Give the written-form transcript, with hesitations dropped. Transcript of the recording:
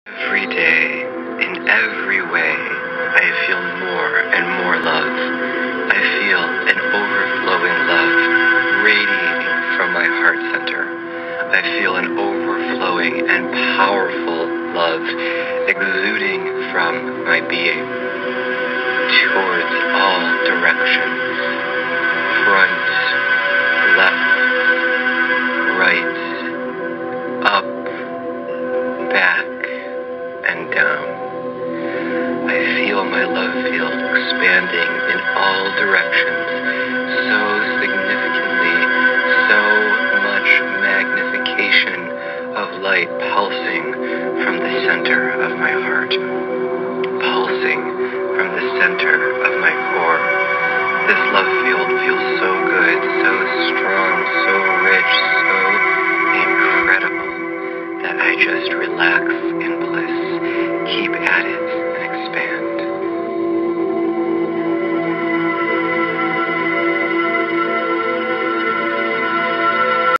Every day, in every way, I feel more and more love. I feel an overflowing love radiating from my heart center. I feel an overflowing and powerful love exuding from my being towards all directions, front, left, right, up, back, and down. I feel my love field expanding in all directions so significantly, so much magnification of light pulsing from the center of my heart, pulsing from the center of my core. This love field feels so good, so strong, so rich, so incredible that I just relax